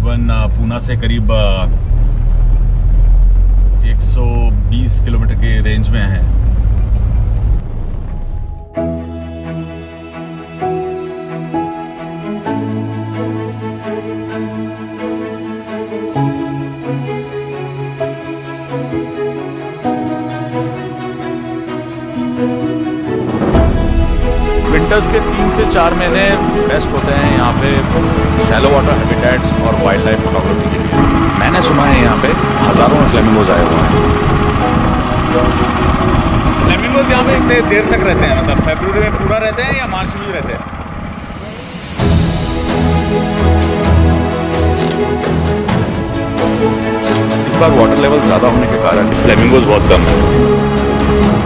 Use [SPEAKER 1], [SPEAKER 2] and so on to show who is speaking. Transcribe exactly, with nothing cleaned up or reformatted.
[SPEAKER 1] भिगवन पूना से करीब एक सौ बीस किलोमीटर के रेंज में है। विंटर्स के तीन से चार महीने बेस्ट होते हैं यहाँ पे शैलो वाटर हैबिटेट्स और वाइल्ड लाइफ फोटोग्राफी के लिए। मैंने सुना है यहाँ पे हज़ारों फ्लेमिंगोज आए हुए हैं।
[SPEAKER 2] फ्लेमिंगोज यहाँ पे इतने देर तक रहते हैं, मतलब फरवरी में पूरा रहते हैं या मार्च में भी रहते हैं?
[SPEAKER 1] इस बार वाटर लेवल ज़्यादा होने के कारण फ्लेमिंगोज बहुत कम है।